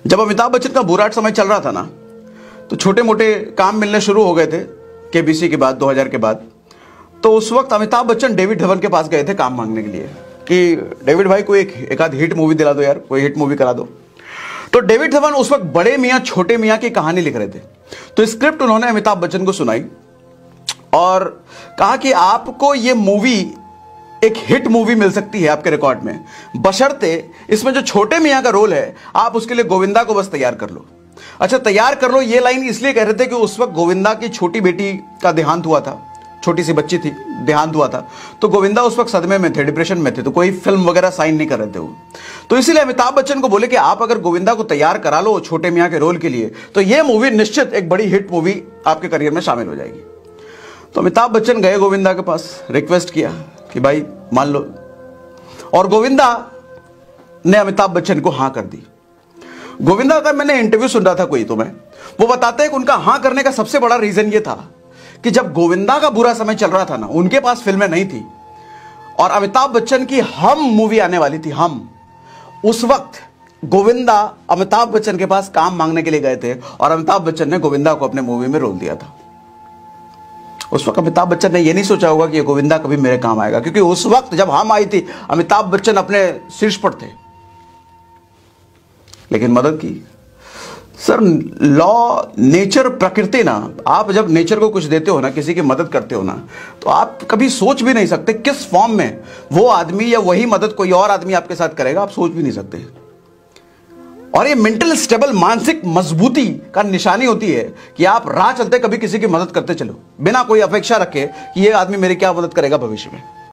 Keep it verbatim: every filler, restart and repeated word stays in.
जब अमिताभ बच्चन का बुरा समय चल रहा था ना, तो छोटे मोटे काम मिलने शुरू हो गए थे केबीसी के बाद, दो हज़ार के बाद। तो उस वक्त अमिताभ बच्चन डेविड धवन के पास गए थे काम मांगने के लिए कि डेविड भाई कोई एक एक आध हिट मूवी दिला दो यार, कोई हिट मूवी करा दो। तो डेविड धवन उस वक्त बड़े मियाँ छोटे मियाँ की कहानी लिख रहे थे। तो स्क्रिप्ट उन्होंने अमिताभ बच्चन को सुनाई और कहा कि आपको ये मूवी एक हिट मूवी मिल सकती है आपके रिकॉर्ड में, बशर्ते इसमें जो छोटे मियाँ का रोल है आप उसके लिए गोविंदा को बस तैयार कर लो। अच्छा, तैयार कर लो ये लाइन इसलिए कह रहे थे कि उस वक्त गोविंदा की छोटी बेटी का देहांत हुआ था, छोटी सी बच्ची थी, देहांत हुआ था। तो गोविंदा उस वक्त सदमे में थे, डिप्रेशन में थे, तो कोई फिल्म वगैरह साइन नहीं कर रहे थे वो। तो इसीलिए अमिताभ बच्चन को बोले कि आप अगर गोविंदा को तैयार करा लो छोटे मियाँ के रोल के लिए, तो ये मूवी निश्चित एक बड़ी हिट मूवी आपके करियर में शामिल हो जाएगी। तो अमिताभ बच्चन गए गोविंदा के पास, रिक्वेस्ट किया कि भाई मान लो, और गोविंदा ने अमिताभ बच्चन को हां कर दी। गोविंदा का मैंने इंटरव्यू सुन रहा था कोई, तो मैं वो बताते हैं कि उनका हां करने का सबसे बड़ा रीजन ये था कि जब गोविंदा का बुरा समय चल रहा था ना, उनके पास फिल्में नहीं थी और अमिताभ बच्चन की हम मूवी आने वाली थी, हम। उस वक्त गोविंदा अमिताभ बच्चन के पास काम मांगने के लिए गए थे और अमिताभ बच्चन ने गोविंदा को अपने मूवी में रोल दिया था। उस वक्त अमिताभ बच्चन ने यह नहीं सोचा होगा कि ये गोविंदा कभी मेरे काम आएगा, क्योंकि उस वक्त जब हम आई थी अमिताभ बच्चन अपने शीर्ष पर थे, लेकिन मदद की। सर, लॉ, नेचर, प्रकृति ना, आप जब नेचर को कुछ देते हो ना, किसी की मदद करते हो ना, तो आप कभी सोच भी नहीं सकते किस फॉर्म में वो आदमी या वही मदद कोई और आदमी आपके साथ करेगा, आप सोच भी नहीं सकते। और ये मेंटल स्टेबल, मानसिक मजबूती का निशानी होती है कि आप राह चलते कभी किसी की मदद करते चलो, बिना कोई अपेक्षा रखे कि ये आदमी मेरी क्या मदद करेगा भविष्य में।